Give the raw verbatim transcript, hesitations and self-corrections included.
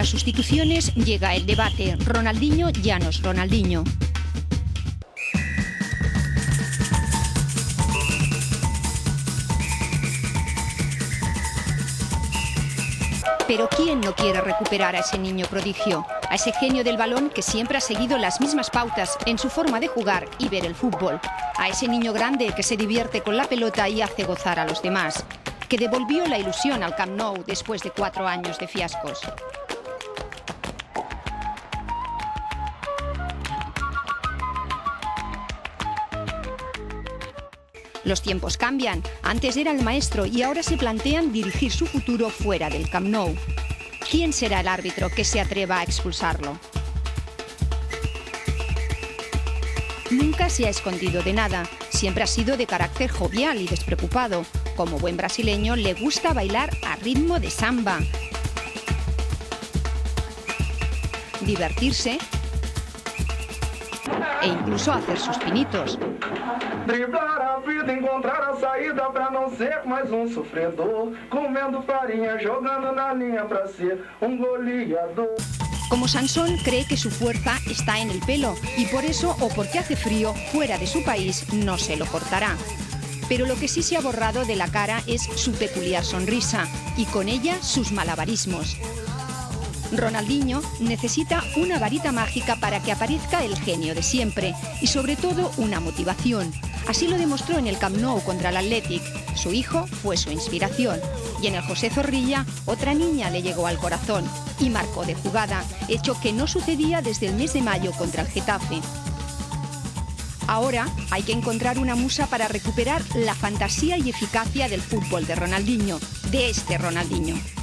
las sustituciones llega el debate. Ronaldinho ya no es Ronaldinho. Pero ¿quién no quiere recuperar a ese niño prodigio? A ese genio del balón que siempre ha seguido las mismas pautas en su forma de jugar y ver el fútbol. A ese niño grande que se divierte con la pelota y hace gozar a los demás. Que devolvió la ilusión al Camp Nou después de cuatro años de fiascos. Los tiempos cambian. Antes era el maestro y ahora se plantean dirigir su futuro fuera del Camp Nou. ¿Quién será el árbitro que se atreva a expulsarlo? Nunca se ha escondido de nada. Siempre ha sido de carácter jovial y despreocupado. Como buen brasileño, le gusta bailar a ritmo de samba, divertirse e incluso hacer sus pinitos. Driblar a vida, encontrar a saída para não ser mais um sofredor, comendo farinha, jogando na linha para ser un goleador. Como Sansón, cree que su fuerza está en el pelo y por eso, o porque hace frío, fuera de su país no se lo cortará. Pero lo que sí se ha borrado de la cara es su peculiar sonrisa y con ella sus malabarismos. Ronaldinho necesita una varita mágica para que aparezca el genio de siempre y sobre todo una motivación. Así lo demostró en el Camp Nou contra el Athletic. Su hijo fue su inspiración y en el José Zorrilla otra niña le llegó al corazón y marcó de jugada, hecho que no sucedía desde el mes de mayo contra el Getafe. Ahora hay que encontrar una musa para recuperar la fantasía y eficacia del fútbol de Ronaldinho, de este Ronaldinho.